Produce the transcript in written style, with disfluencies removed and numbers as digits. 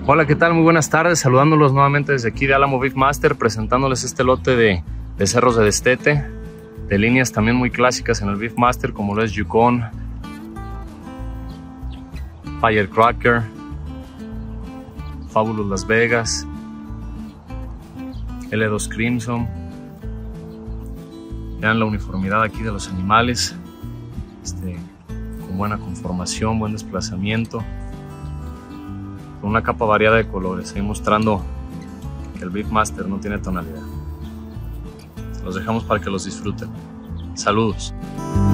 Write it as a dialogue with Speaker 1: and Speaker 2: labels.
Speaker 1: Hola, ¿qué tal? Muy buenas tardes, saludándolos nuevamente desde aquí de Álamo Beefmaster, presentándoles este lote de cerros de destete, de líneas también muy clásicas en el Beefmaster, como lo es Yukon, Firecracker, Fabulous Las Vegas, L2 Crimson. Vean la uniformidad aquí de los animales, con buena conformación, buen desplazamiento, con una capa variada de colores, ahí mostrando que el Beefmaster no tiene tonalidad. Los dejamos para que los disfruten. Saludos.